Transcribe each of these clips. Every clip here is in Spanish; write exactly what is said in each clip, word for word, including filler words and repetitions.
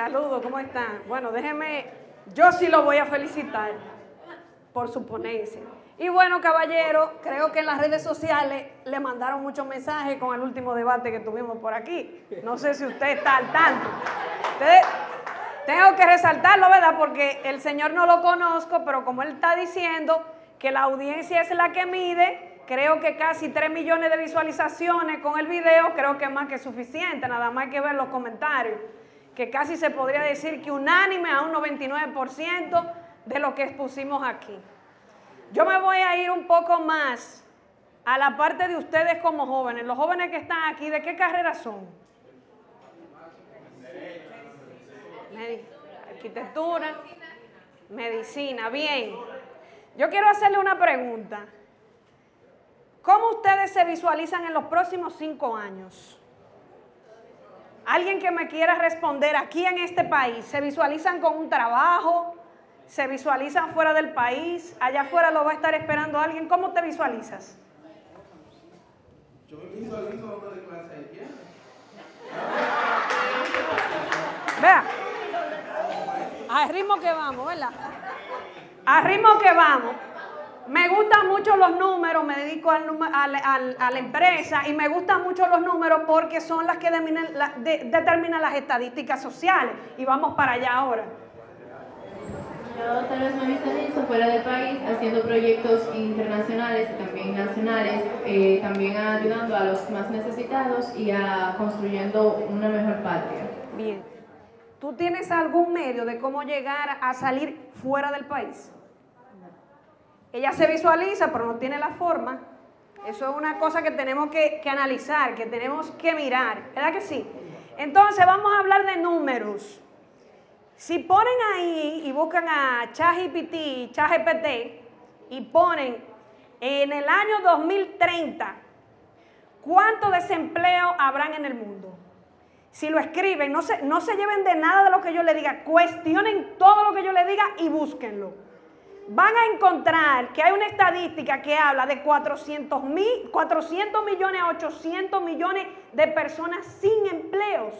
Saludos, ¿cómo están? Bueno, déjenme, yo sí lo voy a felicitar por su ponencia. Y bueno, caballero, creo que en las redes sociales le mandaron muchos mensajes con el último debate que tuvimos por aquí. No sé si usted está al tanto. Usted, tengo que resaltarlo, ¿verdad? Porque el señor no lo conozco, pero como él está diciendo que la audiencia es la que mide, creo que casi tres millones de visualizaciones con el video, creo que es más que suficiente, nada más hay que ver los comentarios, que casi se podría decir que unánime a un noventa y nueve por ciento de lo que expusimos aquí. Yo me voy a ir un poco más a la parte de ustedes como jóvenes. Los jóvenes que están aquí, ¿de qué carrera son? Arquitectura, medicina, bien. Yo quiero hacerle una pregunta. ¿Cómo ustedes se visualizan en los próximos cinco años? Alguien que me quiera responder aquí en este país, ¿se visualizan con un trabajo? ¿Se visualizan fuera del país? ¿Allá afuera lo va a estar esperando alguien? ¿Cómo te visualizas? Yo me visualizo dando de clase de piano. Vea, al ritmo que vamos, ¿verdad? Al ritmo que vamos. Me gustan mucho los números, me dedico al, al, al, a la empresa y me gustan mucho los números porque son las que determinan, la, de, determinan las estadísticas sociales. Y vamos para allá ahora. Yo tal vez me visualizo fuera del país haciendo proyectos internacionales y también nacionales, eh, también ayudando a los más necesitados y a construyendo una mejor patria. Bien. ¿Tú tienes algún medio de cómo llegar a salir fuera del país? Ella se visualiza, pero no tiene la forma. Eso es una cosa que tenemos que, que analizar, que tenemos que mirar, ¿verdad que sí? Entonces vamos a hablar de números. Si ponen ahí y buscan a ChatGPT, ChatGPT y ponen en el año dos mil treinta, ¿cuánto desempleo habrán en el mundo? Si lo escriben, no se, no se lleven de nada de lo que yo les diga, cuestionen todo lo que yo les diga y búsquenlo. Van a encontrar que hay una estadística que habla de cuatrocientos millones a ochocientos millones de personas sin empleos.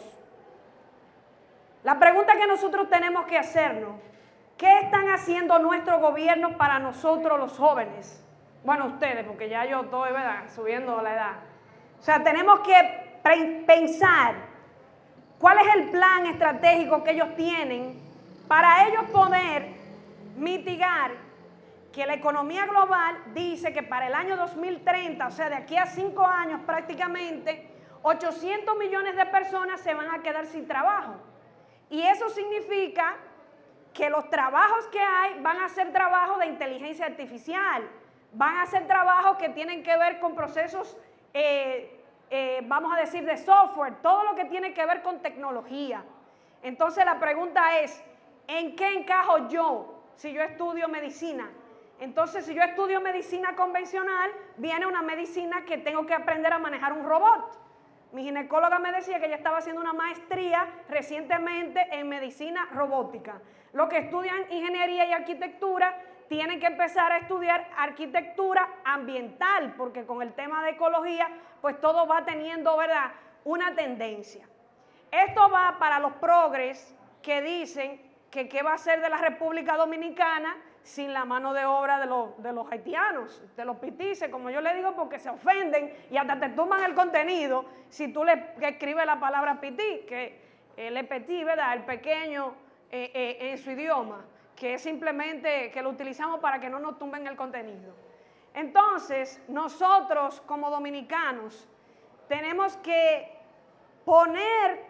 La pregunta que nosotros tenemos que hacernos, ¿qué están haciendo nuestro gobierno para nosotros los jóvenes? Bueno, ustedes, porque ya yo estoy, ¿verdad?, subiendo la edad. O sea, tenemos que pensar cuál es el plan estratégico que ellos tienen para ellos poder mitigar que la economía global dice que para el año dos mil treinta, o sea, de aquí a cinco años prácticamente, ochocientos millones de personas se van a quedar sin trabajo. Y eso significa que los trabajos que hay van a ser trabajos de inteligencia artificial, van a ser trabajos que tienen que ver con procesos, eh, eh, vamos a decir, de software, todo lo que tiene que ver con tecnología. Entonces la pregunta es, ¿en qué encajo yo si yo estudio medicina? Entonces, si yo estudio medicina convencional, viene una medicina que tengo que aprender a manejar un robot. Mi ginecóloga me decía que ella estaba haciendo una maestría recientemente en medicina robótica. Los que estudian ingeniería y arquitectura tienen que empezar a estudiar arquitectura ambiental, porque con el tema de ecología, pues todo va teniendo, ¿verdad?, una tendencia. Esto va para los progres que dicen que qué va a ser de la República Dominicana sin la mano de obra de los, de los haitianos, de los pitices, como yo le digo, porque se ofenden y hasta te tumban el contenido si tú le escribes la palabra pití, que el eh, petit, ¿verdad?, el pequeño eh, eh, en su idioma, que es simplemente que lo utilizamos para que no nos tumben el contenido. Entonces, nosotros como dominicanos tenemos que poner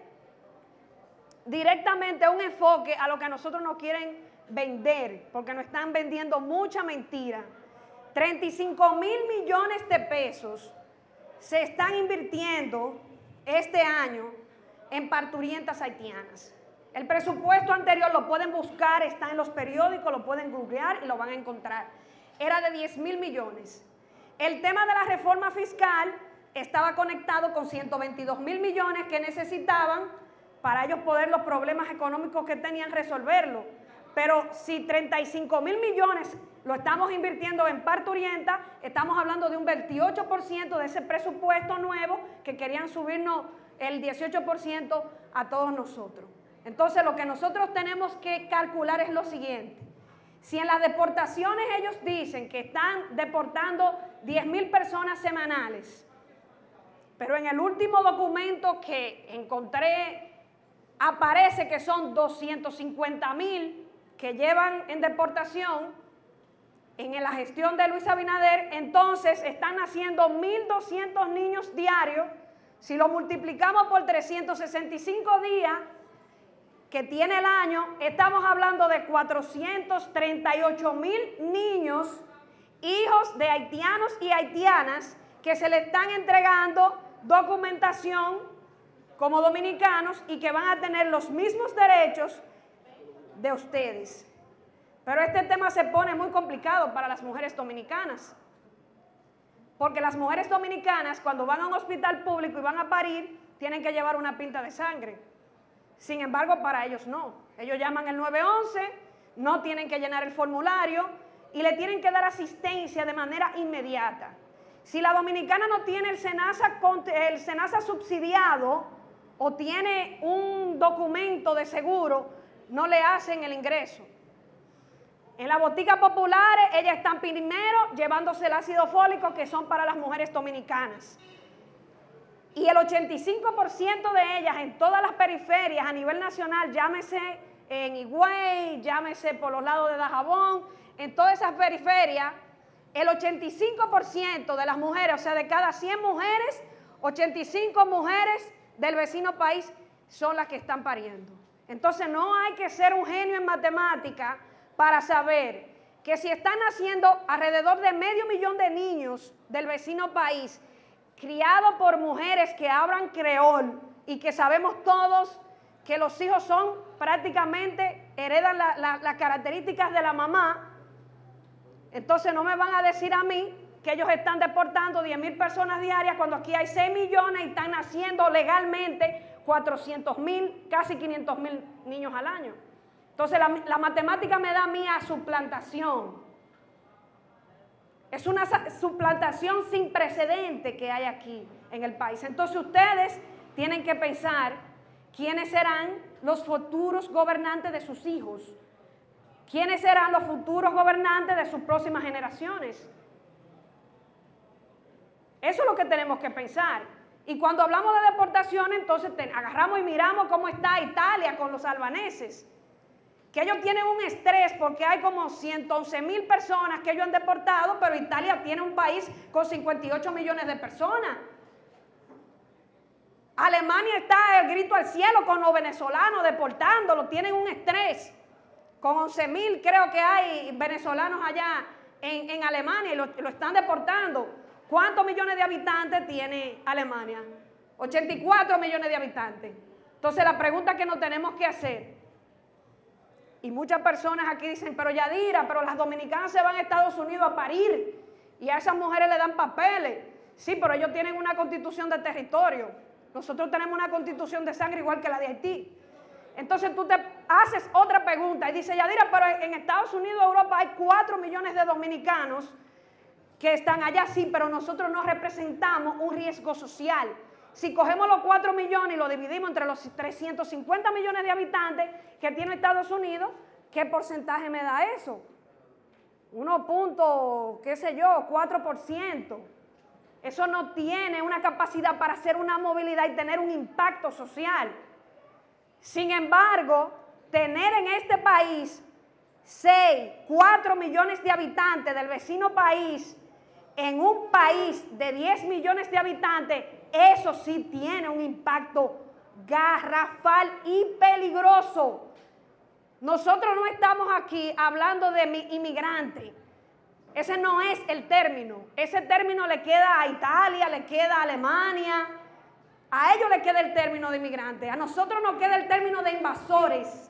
directamente un enfoque a lo que a nosotros nos quieren vender, porque nos están vendiendo mucha mentira. treinta y cinco mil millones de pesos se están invirtiendo este año en parturientas haitianas. El presupuesto anterior lo pueden buscar, está en los periódicos, lo pueden googlear y lo van a encontrar. Era de diez mil millones. El tema de la reforma fiscal estaba conectado con ciento veintidós mil millones que necesitaban para ellos poder los problemas económicos que tenían resolverlo. Pero si treinta y cinco mil millones lo estamos invirtiendo en parturienta, estamos hablando de un veintiocho por ciento de ese presupuesto nuevo que querían subirnos el dieciocho por ciento a todos nosotros. Entonces lo que nosotros tenemos que calcular es lo siguiente. Si en las deportaciones ellos dicen que están deportando diez mil personas semanales, pero en el último documento que encontré aparece que son doscientos cincuenta mil que llevan en deportación en la gestión de Luis Abinader, entonces están naciendo mil doscientos niños diarios. Si lo multiplicamos por trescientos sesenta y cinco días que tiene el año, estamos hablando de cuatrocientos treinta y ocho mil niños, hijos de haitianos y haitianas, que se le están entregando documentación como dominicanos y que van a tener los mismos derechos de ustedes. Pero este tema se pone muy complicado para las mujeres dominicanas, porque las mujeres dominicanas cuando van a un hospital público y van a parir, tienen que llevar una pinta de sangre. Sin embargo, para ellos no. Ellos llaman el nueve once, no tienen que llenar el formulario y le tienen que dar asistencia de manera inmediata. Si la dominicana no tiene el SENASA, el SENASA subsidiado o tiene un documento de seguro, no le hacen el ingreso. En las boticas populares, ellas están primero llevándose el ácido fólico, que son para las mujeres dominicanas. Y el ochenta y cinco por ciento de ellas en todas las periferias a nivel nacional, llámese en Higüey, llámese por los lados de Dajabón, en todas esas periferias, el ochenta y cinco por ciento de las mujeres, o sea, de cada cien mujeres, ochenta y cinco mujeres del vecino país son las que están pariendo. Entonces no hay que ser un genio en matemática para saber que si están naciendo alrededor de medio millón de niños del vecino país, criados por mujeres que hablan creol y que sabemos todos que los hijos son prácticamente, heredan las la, la características de la mamá, entonces no me van a decir a mí que ellos están deportando diez mil personas diarias cuando aquí hay seis millones y están naciendo legalmente cuatrocientos mil, casi quinientos mil niños al año. Entonces la, la matemática me da a mí a suplantación. Es una suplantación sin precedente que hay aquí en el país. Entonces ustedes tienen que pensar quiénes serán los futuros gobernantes de sus hijos, quiénes serán los futuros gobernantes de sus próximas generaciones. Eso es lo que tenemos que pensar. Y cuando hablamos de deportación, entonces te, agarramos y miramos cómo está Italia con los albaneses, que ellos tienen un estrés porque hay como ciento once mil personas que ellos han deportado, pero Italia tiene un país con cincuenta y ocho millones de personas. Alemania está el grito al cielo con los venezolanos deportándolos, tienen un estrés. Con once mil creo que hay venezolanos allá en, en Alemania y lo, lo están deportando. ¿Cuántos millones de habitantes tiene Alemania? ochenta y cuatro millones de habitantes. Entonces la pregunta que nos tenemos que hacer, y muchas personas aquí dicen, pero Yadira, pero las dominicanas se van a Estados Unidos a parir y a esas mujeres le dan papeles. Sí, pero ellos tienen una constitución de territorio. Nosotros tenemos una constitución de sangre igual que la de Haití. Entonces tú te haces otra pregunta y dices, Yadira, pero en Estados Unidos, Europa, hay cuatro millones de dominicanos que están allá, sí, pero nosotros no representamos un riesgo social. Si cogemos los cuatro millones y lo dividimos entre los trescientos cincuenta millones de habitantes que tiene Estados Unidos, ¿qué porcentaje me da eso? uno punto, qué sé yo, cuatro por ciento. Eso no tiene una capacidad para hacer una movilidad y tener un impacto social. Sin embargo, tener en este país seis, cuatro millones de habitantes del vecino país, en un país de diez millones de habitantes, eso sí tiene un impacto garrafal y peligroso. Nosotros no estamos aquí hablando de inmigrante. Ese no es el término. Ese término le queda a Italia, le queda a Alemania. A ellos le queda el término de inmigrante. A nosotros nos queda el término de invasores.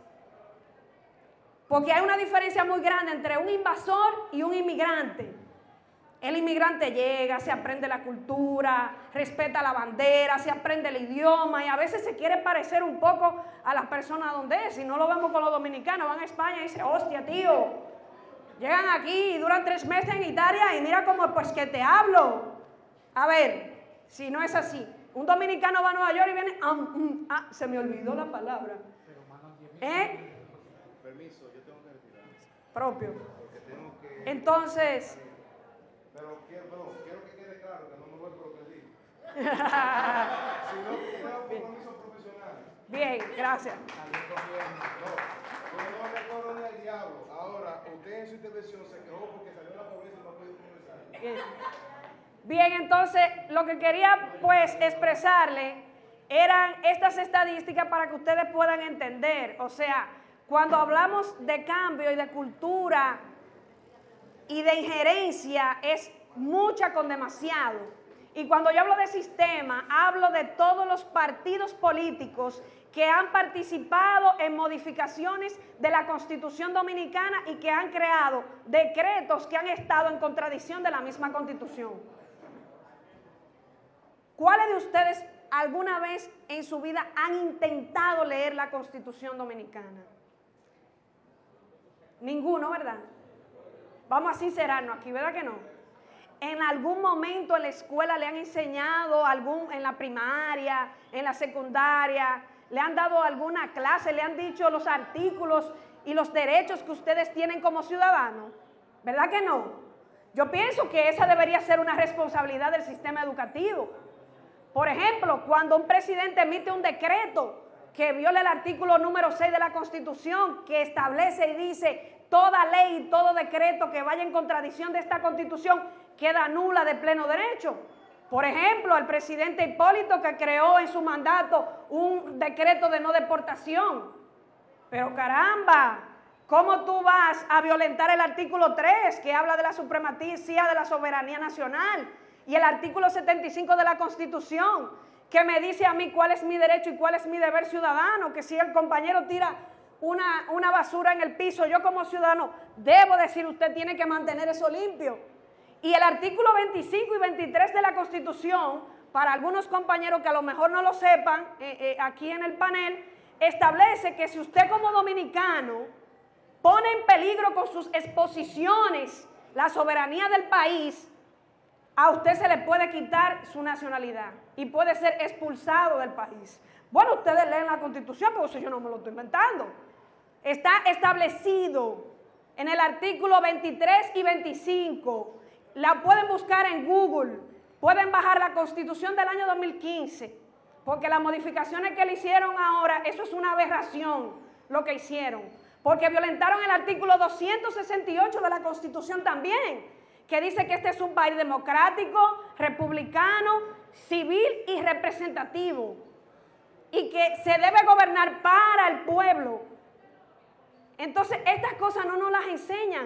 Porque hay una diferencia muy grande entre un invasor y un inmigrante. El inmigrante llega, se aprende la cultura, respeta la bandera, se aprende el idioma y a veces se quiere parecer un poco a las personas donde es. Si no lo vemos con los dominicanos, van a España y dicen, hostia, tío, llegan aquí y duran tres meses en Italia y mira cómo, pues que te hablo. A ver, si no es así. Un dominicano va a Nueva York y viene, ah, mm, ah se me olvidó la palabra. ¿Eh? Permiso, yo tengo que retirar. Propio. Porque tengo que... Entonces... Pero quiero, pero quiero que quede claro que no me voy por lo que digo. Si no, tengo compromisos profesionales. Bien, gracias. También gobierno. No, yo no recuerdo ni al diablo. Ahora, usted en su intervención se quejó porque salió la pobreza y no pudo conversar. Bien. Bien, entonces lo que quería pues expresarle eran estas estadísticas para que ustedes puedan entender. O sea, cuando hablamos de cambio y de cultura y de injerencia es mucha con demasiado. Y cuando yo hablo de sistema, hablo de todos los partidos políticos que han participado en modificaciones de la Constitución Dominicana y que han creado decretos que han estado en contradicción de la misma Constitución. ¿Cuáles de ustedes alguna vez en su vida han intentado leer la Constitución Dominicana? Ninguno, ¿verdad? Vamos a sincerarnos aquí, ¿verdad que no? En algún momento en la escuela le han enseñado, algún, en la primaria, en la secundaria, le han dado alguna clase, le han dicho los artículos y los derechos que ustedes tienen como ciudadanos, ¿verdad que no? Yo pienso que esa debería ser una responsabilidad del sistema educativo. Por ejemplo, cuando un presidente emite un decreto que viola el artículo número seis de la Constitución, que establece y dice toda ley y todo decreto que vaya en contradicción de esta Constitución queda nula de pleno derecho. Por ejemplo, el presidente Hipólito, que creó en su mandato un decreto de no deportación. Pero caramba, ¿cómo tú vas a violentar el artículo tres, que habla de la supremacía de la soberanía nacional? Y el artículo setenta y cinco de la Constitución, que me dice a mí cuál es mi derecho y cuál es mi deber ciudadano, que si el compañero tira una, una basura en el piso, yo como ciudadano debo decir, usted tiene que mantener eso limpio. Y el artículo veinticinco y veintitrés de la Constitución, para algunos compañeros que a lo mejor no lo sepan, eh, eh, aquí en el panel, establece que si usted como dominicano pone en peligro con sus exposiciones la soberanía del país, a usted se le puede quitar su nacionalidad y puede ser expulsado del país. Bueno, ustedes leen la Constitución, porque eso yo no me lo estoy inventando. Está establecido en el artículo veintitrés y veinticinco. La pueden buscar en Google, pueden bajar la Constitución del año dos mil quince, porque las modificaciones que le hicieron ahora, eso es una aberración lo que hicieron, porque violentaron el artículo doscientos sesenta y ocho de la Constitución también, que dice que este es un país democrático, republicano, civil y representativo, y que se debe gobernar para el pueblo. Entonces, estas cosas no nos las enseñan.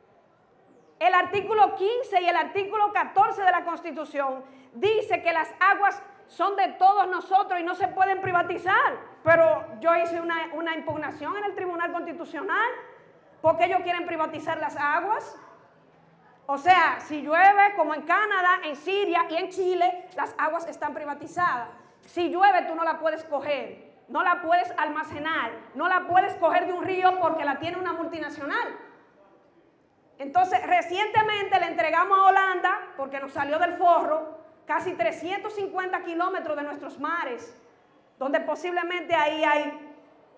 El artículo quince y el artículo catorce de la Constitución dice que las aguas son de todos nosotros y no se pueden privatizar. Pero yo hice una, una impugnación en el Tribunal Constitucional porque ellos quieren privatizar las aguas. O sea, si llueve como en Canadá, en Siria y en Chile, las aguas están privatizadas. Si llueve tú no la puedes coger, no la puedes almacenar, no la puedes coger de un río porque la tiene una multinacional. Entonces, recientemente le entregamos a Holanda, porque nos salió del forro, casi trescientos cincuenta kilómetros de nuestros mares, donde posiblemente ahí hay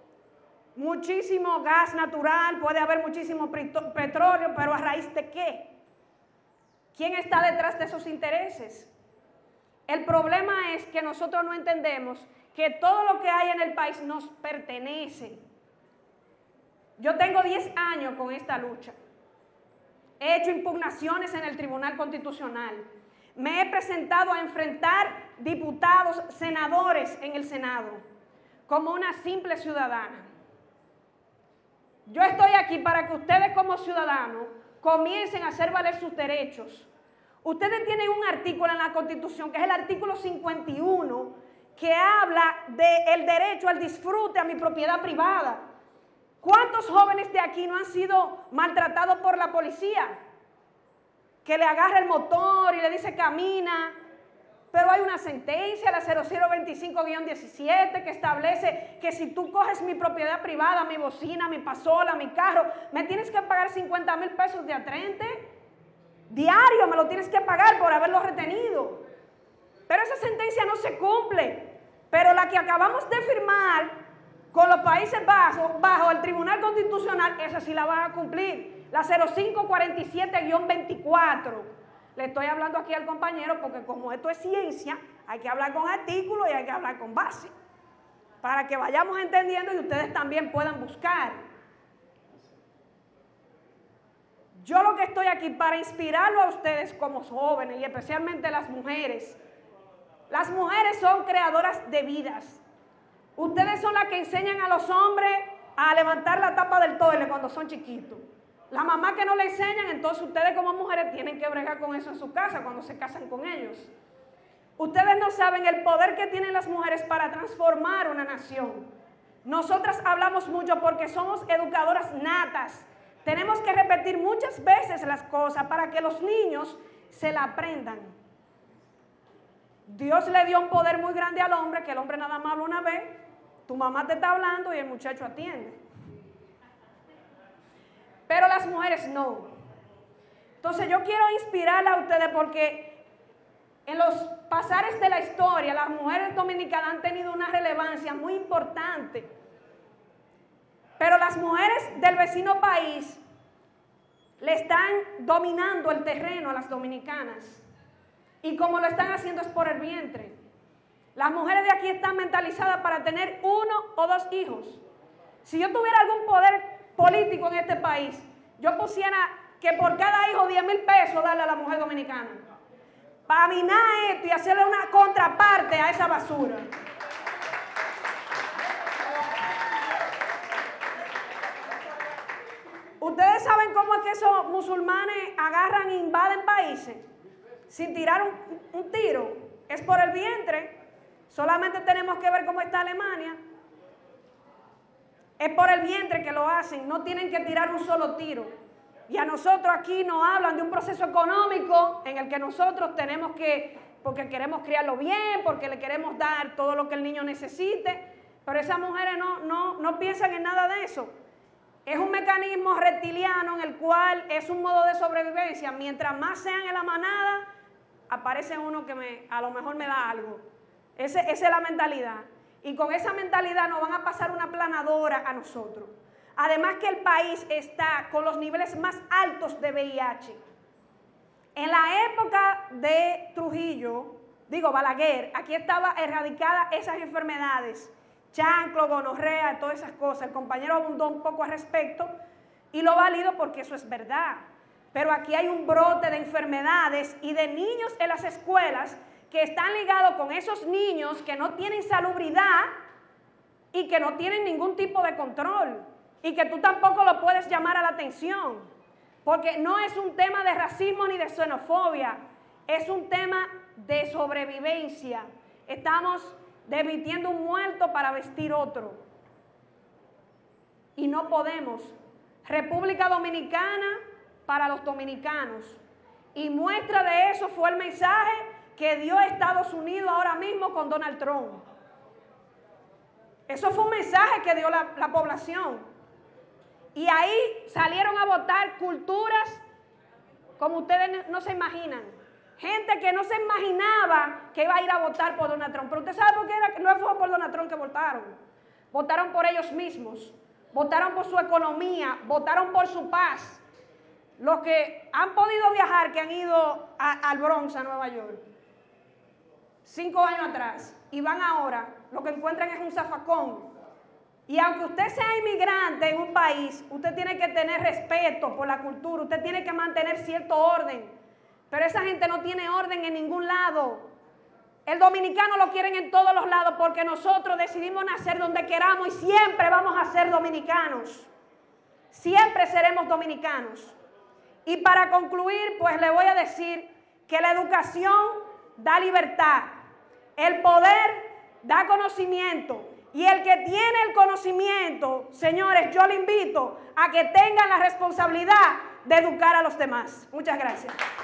muchísimo gas natural, puede haber muchísimo petróleo, pero ¿a raíz de qué? ¿Quién está detrás de esos intereses? El problema es que nosotros no entendemos que todo lo que hay en el país nos pertenece. Yo tengo diez años con esta lucha. He hecho impugnaciones en el Tribunal Constitucional. Me he presentado a enfrentar diputados, senadores en el Senado, como una simple ciudadana. Yo estoy aquí para que ustedes como ciudadanos comiencen a hacer valer sus derechos. Ustedes tienen un artículo en la Constitución, que es el artículo cincuenta y uno, que habla del derecho al disfrute a mi propiedad privada. ¿Cuántos jóvenes de aquí no han sido maltratados por la policía? Que le agarra el motor y le dice camina, pero hay una sentencia, la cero cero veinticinco guión diecisiete, que establece que si tú coges mi propiedad privada, mi bocina, mi pasola, mi carro, me tienes que pagar cincuenta mil pesos de atrente. Diario me lo tienes que pagar por haberlo retenido. Pero esa sentencia no se cumple. Pero la que acabamos de firmar Con los Países Bajos, bajo el Tribunal Constitucional, esa sí la van a cumplir. La cero cinco cuarenta y siete guión veinticuatro. Le estoy hablando aquí al compañero porque como esto es ciencia, hay que hablar con artículos y hay que hablar con base. Para que vayamos entendiendo y ustedes también puedan buscar. Yo lo que estoy aquí para inspirarlo a ustedes como jóvenes y especialmente las mujeres. Las mujeres son creadoras de vidas. Ustedes son las que enseñan a los hombres a levantar la tapa del toile cuando son chiquitos. Las mamás que no le enseñan, entonces ustedes como mujeres tienen que bregar con eso en su casa cuando se casan con ellos. Ustedes no saben el poder que tienen las mujeres para transformar una nación. Nosotras hablamos mucho porque somos educadoras natas. Tenemos que repetir muchas veces las cosas para que los niños se la aprendan. Dios le dio un poder muy grande al hombre, que el hombre nada más habla una vez, tu mamá te está hablando y el muchacho atiende. Pero las mujeres no. Entonces yo quiero inspirarla a ustedes porque en los pasares de la historia las mujeres dominicanas han tenido una relevancia muy importante. Pero las mujeres del vecino país le están dominando el terreno a las dominicanas. Y como lo están haciendo es por el vientre. Las mujeres de aquí están mentalizadas para tener uno o dos hijos. Si yo tuviera algún poder político en este país, yo pusiera que por cada hijo diez mil pesos darle a la mujer dominicana. Para minar esto y hacerle una contraparte a esa basura. Ustedes saben cómo es que esos musulmanes agarran e invaden países sin tirar un, un tiro. Es por el vientre. Solamente tenemos que ver cómo está Alemania. Es por el vientre que lo hacen. No tienen que tirar un solo tiro. Y a nosotros aquí nos hablan de un proceso económico en el que nosotros tenemos que, porque queremos criarlo bien, porque le queremos dar todo lo que el niño necesite. Pero esas mujeres no, no, no piensan en nada de eso. Es un mecanismo reptiliano en el cual es un modo de sobrevivencia. Mientras más sean en la manada, aparece uno que me, a lo mejor me da algo. Ese, esa es la mentalidad. Y con esa mentalidad nos van a pasar una planadora a nosotros. Además que el país está con los niveles más altos de V I H. En la época de Trujillo, digo Balaguer, aquí estaba erradicada esas enfermedades. Chancro, gonorrea, todas esas cosas. El compañero abundó un poco al respecto y lo valido porque eso es verdad. Pero aquí hay un brote de enfermedades y de niños en las escuelas que están ligados con esos niños que no tienen salubridad y que no tienen ningún tipo de control y que tú tampoco lo puedes llamar a la atención porque no es un tema de racismo ni de xenofobia, es un tema de sobrevivencia. Estamos desvistiendo un muerto para vestir otro y no podemos. República Dominicana para los dominicanos, y muestra de eso fue el mensaje que dio Estados Unidos ahora mismo con Donald Trump. Eso fue un mensaje que dio la, la población. Y ahí salieron a votar culturas como ustedes no se imaginan. Gente que no se imaginaba que iba a ir a votar por Donald Trump. Pero usted sabe por qué era, no fue por Donald Trump que votaron. Votaron por ellos mismos. Votaron por su economía. Votaron por su paz. Los que han podido viajar, que han ido a, al Bronx, a Nueva York, cinco años atrás, y van ahora, lo que encuentran es un zafacón. Y aunque usted sea inmigrante en un país, usted tiene que tener respeto por la cultura, usted tiene que mantener cierto orden. Pero esa gente no tiene orden en ningún lado. El dominicano lo quieren en todos los lados porque nosotros decidimos nacer donde queramos y siempre vamos a ser dominicanos. Siempre seremos dominicanos. Y para concluir, pues le voy a decir que la educación da libertad, el poder da conocimiento. Y el que tiene el conocimiento, señores, yo le invito a que tengan la responsabilidad de educar a los demás. Muchas gracias.